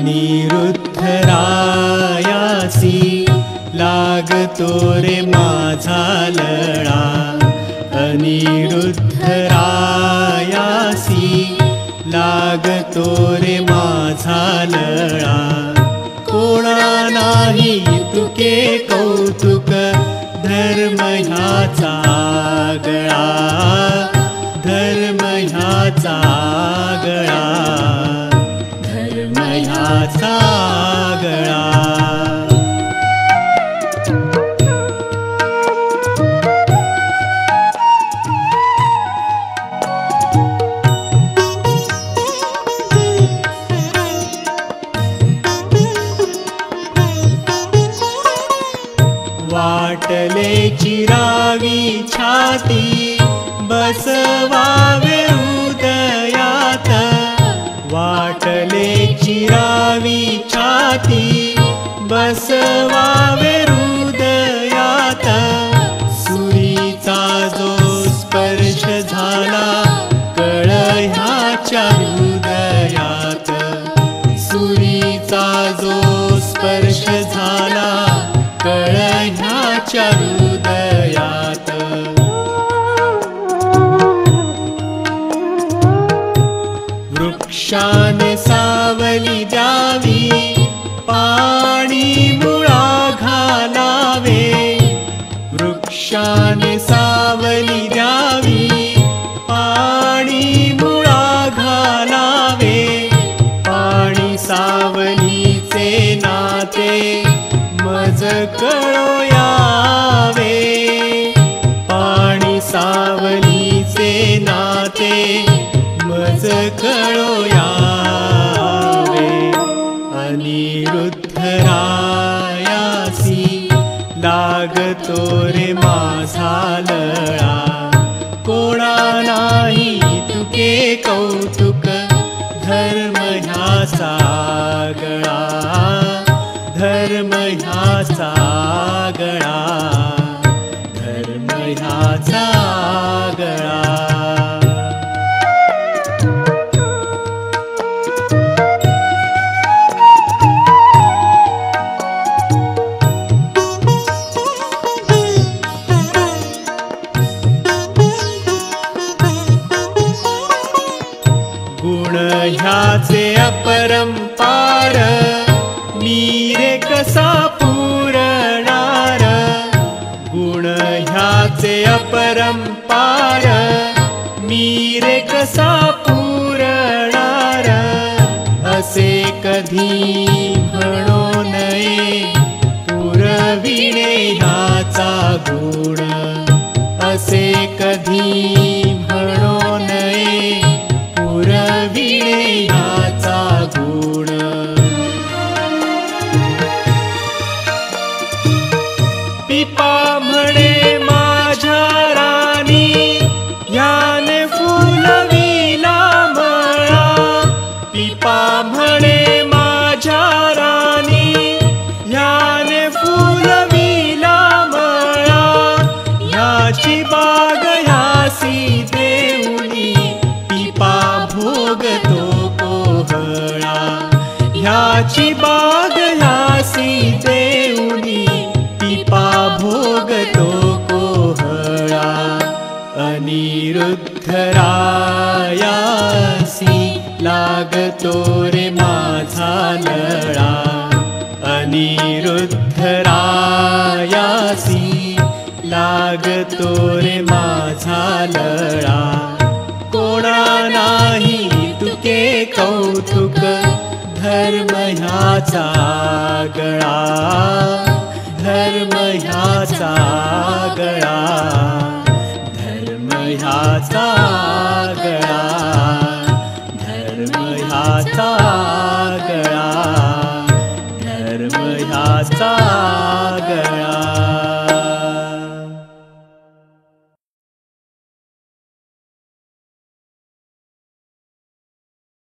अनिरुद्ध रायासी लागतो रे माझा लळा। अनिरुद्ध रायासी लागतो रे माझा लळा। कोणा नाही तुके कौतुक धर्म ह्याचा गळा। धर्म ह्याचा गळा। धर्म ह्याचा गळा। वाटले चिरावी छाती बसवावे हृदयात। वाटले चिरावी छाती बसवावे हृदयात। सुरीचा जो स्पर्श झाला कळ ह्याच्या हृदयात। सुरीचा जो स्पर्श झाला कळ ह्याच्या हृदयात। वृक्षाने सावली द्यावी पाणी मुळा घालावे। वृक्षाने सावली द्यावी पाणी मुळा घालावे। पाणी सावलीचे नाते मज कळोयावे। पाणी सावलीचे नाते मज कळोयावे। अनिरुद्ध रायासी लागतो रे माझा लळा। कोणा नाही तुके कौतुक धर्म ह्याचा गळा। धर्म ह्याचा गळा। धर्म ह्याचा गळा। गुण ह्याचे अपरंपार मी रे कसा पुरणार। गुण ह्याचे अपरंपार मी रे कसा पुरणार। असे कधी म्हणो नये पुरविणे ह्याचा गुण। असे कधी म्हणो नये पुरविणे ह्याचा गुण। पिपा म्हणे माझ्या राणी ह्याने फुलविला मळा। पिपा म्हणे माझ्या राणी ह्याने फुलविला मळा। ह्याची बाग ह्यासी देऊनी पिपा भोगतो कोहळा। ह्याची बाग ह्यासी देऊनी पिपा भोगतो कोहळा। अनिरुद्ध रायासी लागतो रे माझा लळा। अनिरुद्ध रायासी लागतो रे माझा लळा। कोणा नाही तुके कौतुक धर्म ह्याचा गळा। धर्म ह्याचा गळा। धर्म ह्याचा गळा। धर्म ह्याचा गळा। धर्म ह्याचा गळा।